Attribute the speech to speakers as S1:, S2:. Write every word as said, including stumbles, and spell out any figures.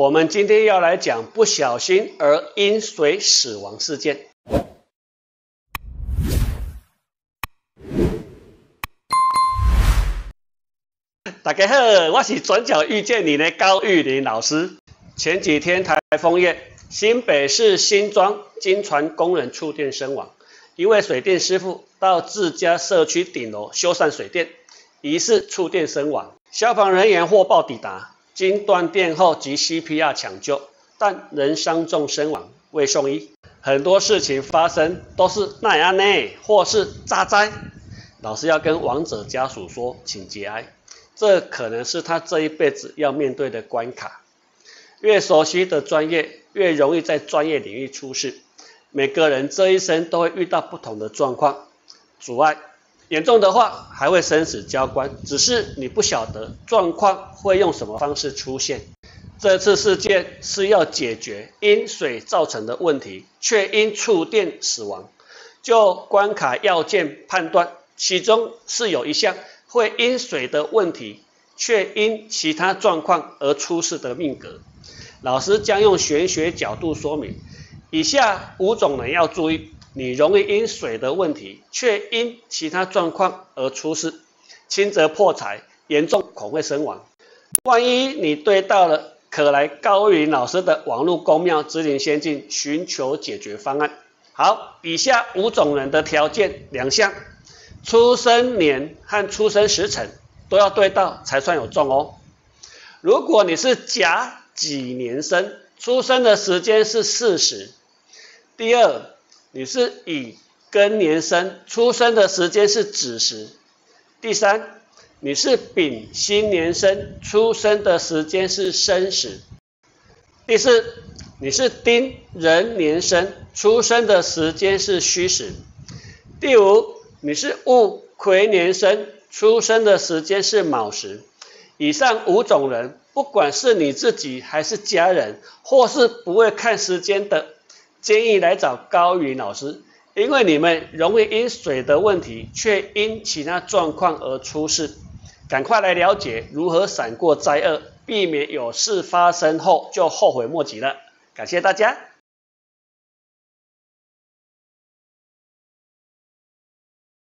S1: 我们今天要来讲不小心而因水死亡事件。大家好，我是转角遇见你的高玉林老师。前几天台风夜，新北市新庄金传工人触电身亡，一位水电师傅到自家社区顶楼修缮水电，疑似触电身亡。消防人员获报抵达，经断电后即 C P R 抢救，但仍伤重身亡，未送医。很多事情发生都是奈安内，或是渣灾。老师要跟亡者家属说，请节哀。这可能是他这一辈子要面对的关卡。越熟悉的专业，越容易在专业领域出事。每个人这一生都会遇到不同的状况，阻碍严重的话还会生死交关，只是你不晓得状况会用什么方式出现。这次事件是要解决因水造成的问题，却因触电死亡。就关卡要件判断，其中是有一项会因水的问题，却因其他状况而出事的命格。老师将用玄学角度说明，以下五种人要注意，你容易因水的问题，却因其他状况而出事，轻则破财，严重恐会身亡。万一你对到了，可来高玉林老师的网络公庙指引先进，寻求解决方案。好，以下五种人的条件两项，出生年和出生时辰都要对到才算有中哦。如果你是甲己年生，出生的时间是巳时。第二，你是乙庚年生，出生的时间是子时。第三，你是丙辛年生，出生的时间是申时。第四，你是丁壬年生，出生的时间是戌时。第五，你是戊癸年生，出生的时间是卯时。以上五种人，不管是你自己还是家人，或是不会看时间的，建议来找高玉林老师，因为你们容易因水的问题，却因其他状况而出事。赶快来了解如何闪过灾厄，避免有事发生后就后悔莫及了。感谢大家。